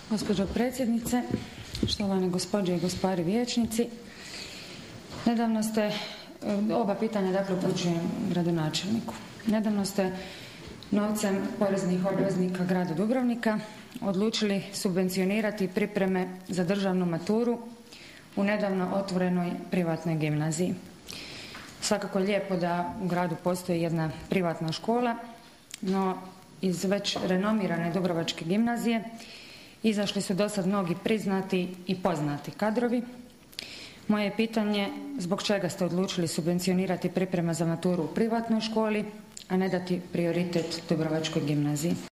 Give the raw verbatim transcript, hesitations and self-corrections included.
Gospođo predsjednice, štovane gospođe i gospari vijećnici, nedavno ste, oba pitanja dakle upućujem gradonačelniku, nedavno ste novcem poreznih obveznika grada Dubrovnika odlučili subvencionirati pripreme za državnu maturu u nedavno otvorenoj privatnoj gimnaziji. Svakako je lijepo da u gradu postoji jedna privatna škola, no iz već renomirane dubrovačke gimnazije izašli su dosad mnogi priznati i poznati kadrovi. Moje pitanje, zbog čega ste odlučili subvencionirati pripreme za maturu u privatnoj školi, a ne dati prioritet dubrovačkoj gimnaziji?